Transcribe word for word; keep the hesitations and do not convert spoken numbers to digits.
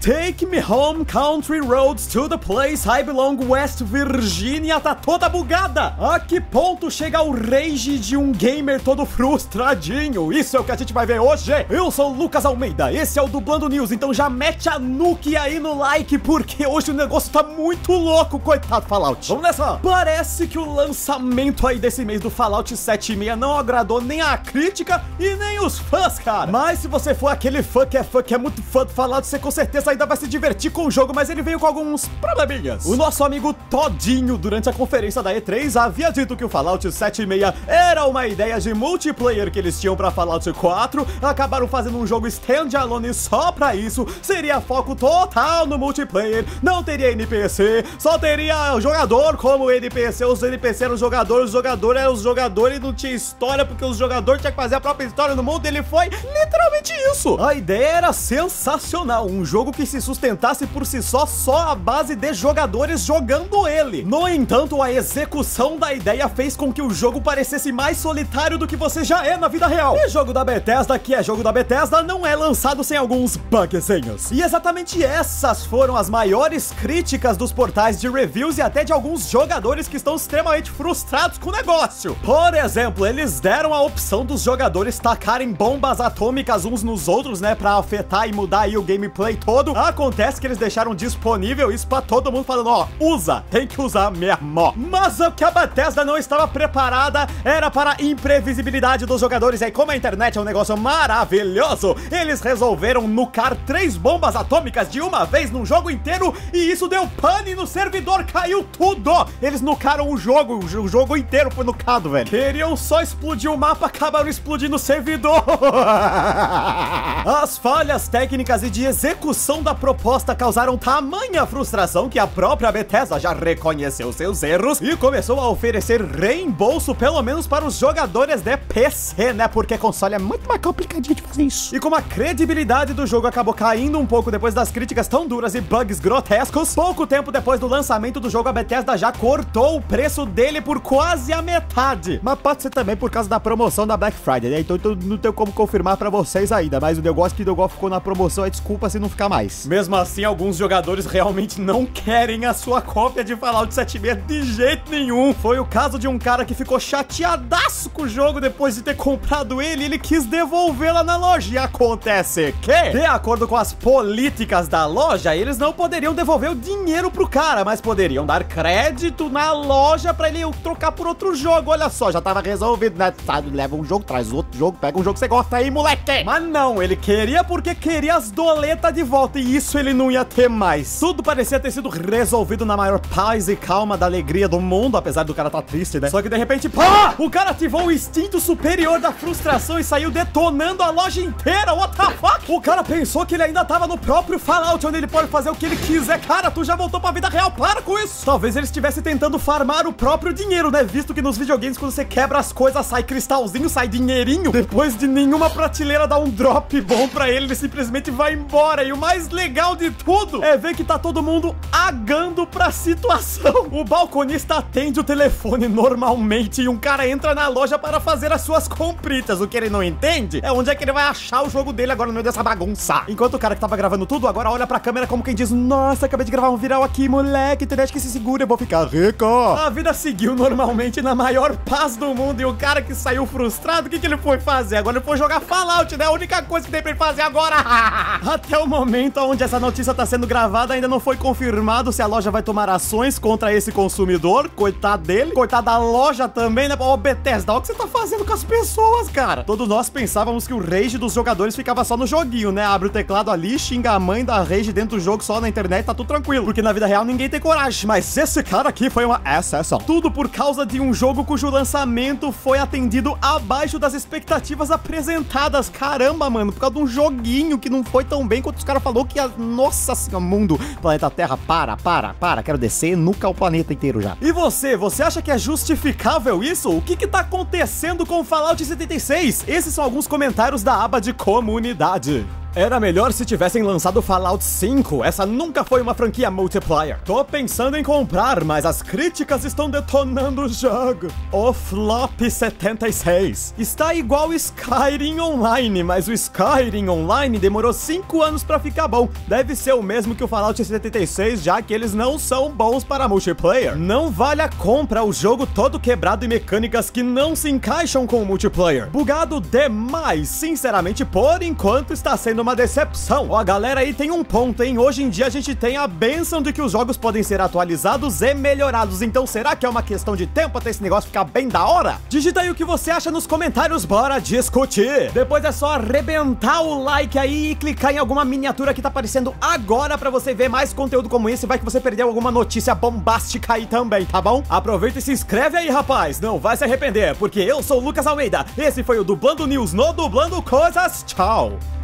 Take me home, country roads to the place I belong, West Virginia, tá toda bugada. A que ponto chega o rage de um gamer todo frustradinho? Isso é o que a gente vai ver hoje. Eu sou o Lucas Almeida, esse é o Dublando News, então já mete a nuke aí no like, porque hoje o negócio tá muito louco, coitado Fallout. Vamos nessa. Parece que o lançamento aí desse mês do Fallout sete e seis não agradou nem a crítica e nem os fãs, cara. Mas se você for aquele fã que é fã, que é muito fã do Fallout, você com certeza ainda vai se divertir com o jogo, mas ele veio com alguns probleminhas. O nosso amigo Todinho, durante a conferência da E três, havia dito que o Fallout sete e seis era uma ideia de multiplayer que eles tinham pra Fallout quatro, acabaram fazendo um jogo standalone só pra isso, seria foco total no multiplayer, não teria N P C, só teria o jogador como N P C, os N P C eram os jogadores, os jogadores eram os jogadores e não tinha história, porque os jogadores tinham que fazer a própria história no mundo, ele foi literalmente isso. A ideia era sensacional, um jogo que se sustentasse por si só, só a base de jogadores jogando ele. No entanto, a execução da ideia fez com que o jogo parecesse mais solitário do que você já é na vida real. E jogo da Bethesda, que é jogo da Bethesda, não é lançado sem alguns bugzinhos. E exatamente essas foram as maiores críticas dos portais de reviews e até de alguns jogadores que estão extremamente frustrados com o negócio. Por exemplo, eles deram a opção dos jogadores tacarem bombas atômicas uns nos outros, né, pra afetar e mudar aí o gameplay todo. Acontece que eles deixaram disponível isso pra todo mundo, falando, ó, usa, tem que usar mesmo. Mas o que a Bethesda não estava preparada era para a imprevisibilidade dos jogadores. E aí, como a internet é um negócio maravilhoso, eles resolveram nucar três bombas atômicas de uma vez num jogo inteiro, e isso deu pane no servidor, caiu tudo. Eles nucaram o jogo, o jogo inteiro foi nucado, velho. Queriam só explodir o mapa, acabaram explodindo o servidor. As falhas técnicas e de execução da proposta causaram tamanha frustração que a própria Bethesda já reconheceu seus erros e começou a oferecer reembolso, pelo menos para os jogadores de P C, né? Porque console é muito mais complicadinho de fazer isso. E como a credibilidade do jogo acabou caindo um pouco depois das críticas tão duras e bugs grotescos, pouco tempo depois do lançamento do jogo, a Bethesda já cortou o preço dele por quase a metade. Mas pode ser também por causa da promoção da Black Friday, né? Então eu não tenho como confirmar pra vocês ainda, mas o negócio que o negócio ficou na promoção é desculpa se não ficar mais. Mesmo assim, alguns jogadores realmente não querem a sua cópia de Fallout sete e seis de jeito nenhum. Foi o caso de um cara que ficou chateadaço com o jogo depois de ter comprado ele, e ele quis devolvê-la na loja. E acontece que, de acordo com as políticas da loja, eles não poderiam devolver o dinheiro pro cara, mas poderiam dar crédito na loja pra ele trocar por outro jogo. Olha só, já tava resolvido, né? Sabe, leva um jogo, traz outro jogo, pega um jogo que você gosta aí, moleque. Mas não, ele queria porque queria as doletas de volta, e isso ele não ia ter mais. Tudo parecia ter sido resolvido na maior paz e calma da alegria do mundo, apesar do cara tá triste, né? Só que de repente, pá! O cara ativou o instinto superior da frustração e saiu detonando a loja inteira. What the fuck? O cara pensou que ele ainda tava no próprio Fallout, onde ele pode fazer o que ele quiser. Cara, tu já voltou pra vida real, para com isso. Talvez ele estivesse tentando farmar o próprio dinheiro, né? Visto que nos videogames, quando você quebra as coisas, sai cristalzinho, sai dinheirinho. Depois de nenhuma prateleira dar um drop bom pra ele, ele simplesmente vai embora. E o mais legal de tudo é ver que tá todo mundo agando pra situação. O balconista atende o telefone normalmente e um cara entra na loja para fazer as suas compritas. O que ele não entende é onde é que ele vai achar o jogo dele agora no meio dessa bagunça. Enquanto o cara que tava gravando tudo agora olha pra câmera como quem diz, nossa, acabei de gravar um viral aqui, moleque, internet que se segura, eu vou ficar rico. A vida seguiu normalmente na maior paz do mundo, e o cara que saiu frustrado, o que que ele foi fazer? Agora ele foi jogar Fallout, né? A única coisa que tem pra ele fazer agora. Até o momento onde essa notícia tá sendo gravada, ainda não foi confirmado se a loja vai tomar ações contra esse consumidor. Coitado dele, coitado da loja também, né? Ô, Bethesda, olha o que você tá fazendo com as pessoas, cara. Todos nós pensávamos que o rage dos jogadores ficava só no joguinho, né? Abre o teclado ali, xinga a mãe da rage dentro do jogo, só na internet, tá tudo tranquilo, porque na vida real ninguém tem coragem. Mas esse cara aqui foi uma exceção. Tudo por causa de um jogo cujo lançamento foi atendido abaixo das expectativas apresentadas. Caramba, mano, por causa de um joguinho que não foi tão bem quanto os caras falaram que a... Nossa senhora, mundo, planeta Terra, para, para, para, quero descer, nuca o planeta inteiro já. E você, você acha que é justificável isso? O que que tá acontecendo com Fallout setenta e seis? Esses são alguns comentários da aba de comunidade. Era melhor se tivessem lançado Fallout cinco, essa nunca foi uma franquia multiplayer. Tô pensando em comprar, mas as críticas estão detonando o jogo. O Flop setenta e seis. Está igual Skyrim Online, mas o Skyrim Online demorou cinco anos pra ficar bom. Deve ser o mesmo que o Fallout setenta e seis, já que eles não são bons para multiplayer. Não vale a compra, o jogo todo quebrado e mecânicas que não se encaixam com o multiplayer. Bugado demais, sinceramente, por enquanto está sendo uma decepção. Ó, a galera aí tem um ponto, hein? Hoje em dia a gente tem a bênção de que os jogos podem ser atualizados e melhorados, então será que é uma questão de tempo até esse negócio ficar bem da hora? Digita aí o que você acha nos comentários, bora discutir! Depois é só arrebentar o like aí e clicar em alguma miniatura que tá aparecendo agora pra você ver mais conteúdo como esse, vai que você perdeu alguma notícia bombástica aí também, tá bom? Aproveita e se inscreve aí, rapaz, não vai se arrepender, porque eu sou o Lucas Almeida, esse foi o Dublando News no Dublando Coisas, tchau!